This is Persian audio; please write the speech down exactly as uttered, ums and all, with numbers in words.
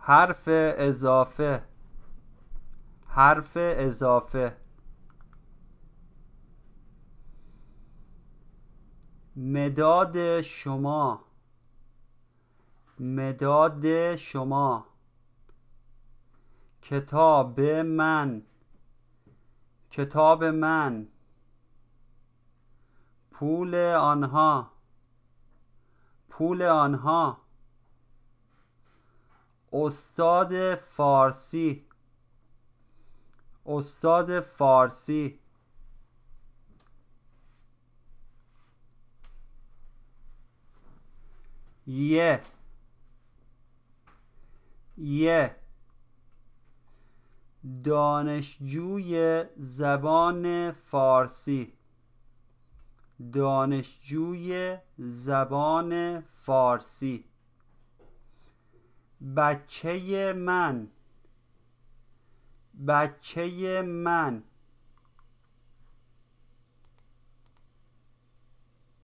حرف اضافه، حرف اضافه. مداد شما، مداد شما. کتاب من، کتاب من. پول آنها، پول آنها. استاد فارسی، استاد فارسی. یه، یه. دانشجوی زبان فارسی، دانشجوی زبان فارسی. بچه من، بچه من.